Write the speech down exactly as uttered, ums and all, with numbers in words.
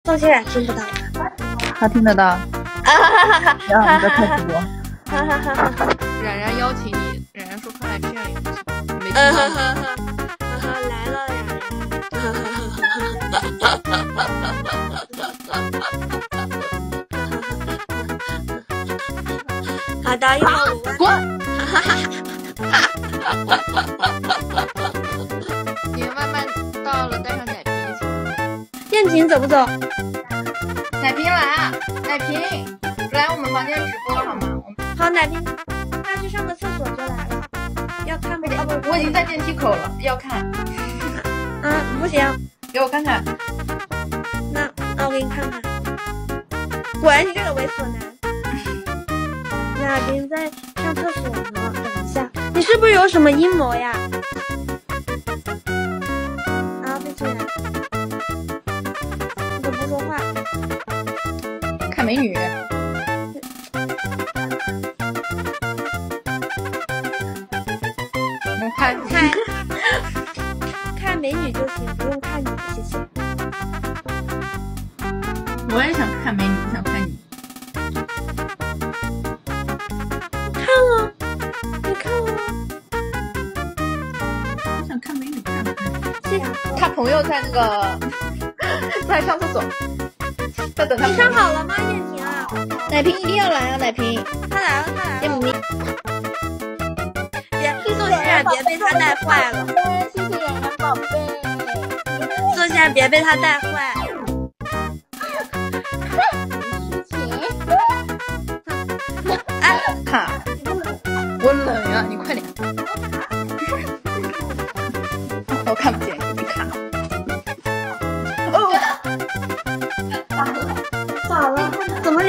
宋欣然听不到吧？ 他听得到。啊哈哈哈！然后你在开直播。 哈哈哈哈！ 冉冉邀请你，冉冉说快来这样也不行，没听嗯到。 哈哈哈！来了呀！哈哈哈哈！好的，一会儿我滚！哈哈哈！你慢慢到了，带上奶瓶就行。 燕萍走不走？ 奶瓶来啊！奶瓶来我们房间直播好吗？ 好，奶瓶，他去上个厕所就来了。要看不？啊不， 我已经在电梯口了，要看。 嗯，不行， 给我看看。 那那我给你看看。果然你这个猥琐男。奶瓶在上厕所呢，等一下，你是不是有什么阴谋呀？啊，被催了。你怎么不说话？ 看美女。我看看看美女就行，不用看你，谢谢。 我也想看美女，不想看你。 看了，你看了。 我想看美女，不想看你。 谢谢。 他朋友在那个在上厕所，在等他。 你上好了吗，燕婷啊？ 奶瓶一定要来啊，奶瓶。 他来了，他来了。你别，宋欣然别被他带坏了。 谢谢冉冉宝贝。 宋欣然别被他带坏。哎， 卡，我冷啊，你快点。我看不见，已经卡了。 哦，咋了？怎么